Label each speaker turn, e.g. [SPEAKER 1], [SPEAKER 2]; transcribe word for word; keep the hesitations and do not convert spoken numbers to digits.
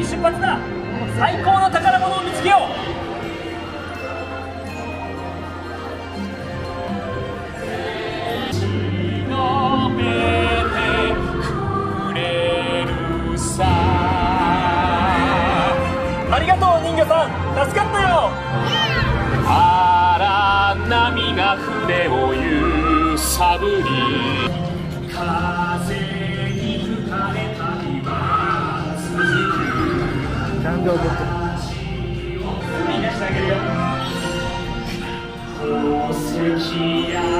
[SPEAKER 1] 出発だ。最高の宝物を見つけよう。ありがとう人魚さん、助かったよ。
[SPEAKER 2] 荒波が船を揺さぶり、風に吹かれ旅は続く。
[SPEAKER 3] 感動を持ってる。
[SPEAKER 2] みんなしてあげるよ。宝石や